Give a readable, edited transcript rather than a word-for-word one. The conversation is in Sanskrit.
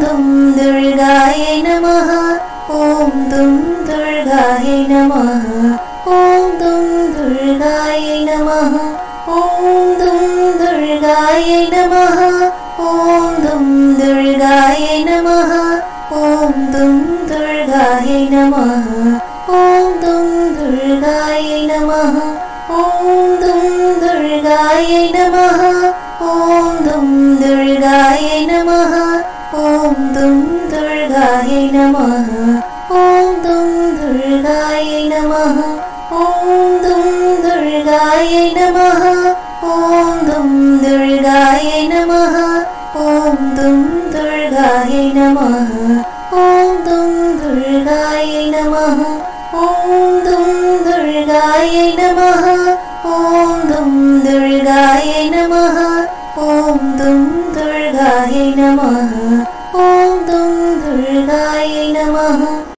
दुं दुर्गायै नमः ॐ दुं दुर्गायै नमः ॐ दुं दुर्गायै नमः ॐ दुं दुर्गायै नमः ॐ दुं दुर्गायै नमः ॐ दुं दुर्गायै नमः ॐ दुं दुर्गायै नमः ॐ दुं दुर्गायै नमः ॐ दुं दुर्गायै नमः ॐ दुं दुर्गायै नमः ॐ दुं दुर्गायै नमः ॐ दुं दुर्गायै नमः ॐ दुं दुर्गायै नमः ॐ दुं दुर्गायै नमः ॐ दुं दुर्गायै नमः ॐ दुं दुर्गायै नमः ॐ दुं दुर्गायै नमः ॐ दुं दुर्गायै नमः ॐ दुं दुर्गायै नमः।